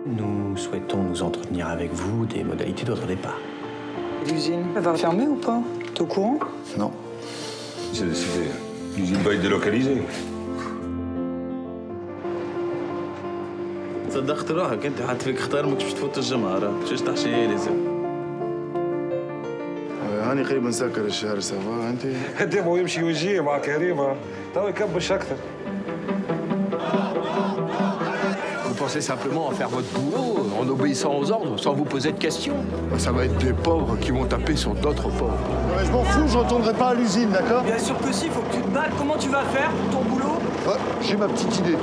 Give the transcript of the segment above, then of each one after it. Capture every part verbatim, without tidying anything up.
Nous souhaitons nous entretenir avec vous des modalités de votre départ. L'usine, elle va fermer ou pas? T'es au courant? Non. C'est décidé. L'usine va être délocalisée. صدقت روحك انت حتى فيك اختار ماكش باش تفوت الجمعة راه مشيش تحشي لازم. هاني قريب نسكر الشهر سافا انت. قدامه يمشي ويجي مع كريمة توا يكبش أكثر. Vous pensez simplement à faire votre boulot en obéissant aux ordres, sans vous poser de questions. Ça va être des pauvres qui vont taper sur d'autres pauvres. Ouais, je m'en fous, je retournerai pas à l'usine, d'accord? Bien sûr que si, faut que tu te battes. Comment tu vas faire pour ton boulot? Ouais, j'ai ma petite idée.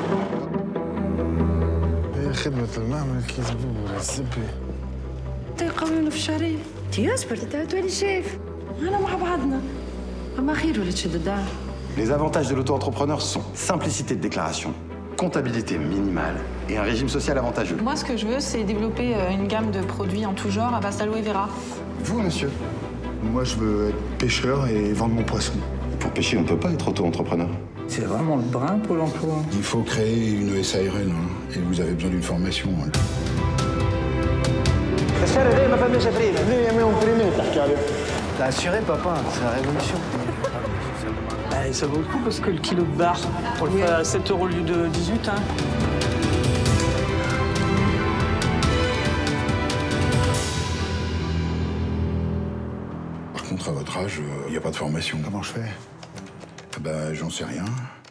خدمة المعمل كيزبوا الزبي. تيقولوا في الشهرية. تيصبر تولي شايف. أنا مع بعضنا. أما خير ولا تشد الدار. Les avantages de l'auto-entrepreneur sont simplicité de déclaration, comptabilité minimale et un régime social avantageux. Moi, ce que je veux, c'est développer une gamme de produits en tout genre à base d'aloe vera. Vous, monsieur? Moi, je veux être pêcheur et vendre mon poisson. Pour pêcher, on ne peut pas être auto-entrepreneur. C'est vraiment le brin pour l'emploi. Il faut créer une S A R L, hein, et vous avez besoin d'une formation. Hein. T'as assuré, papa, c'est la révolution. Bah, ça vaut le coup parce que le kilo de bar, pour le faire à sept euros au lieu de dix-huit, hein. Par contre, à votre âge, il n'y a pas de formation. Comment je fais? Ben, j'en sais rien.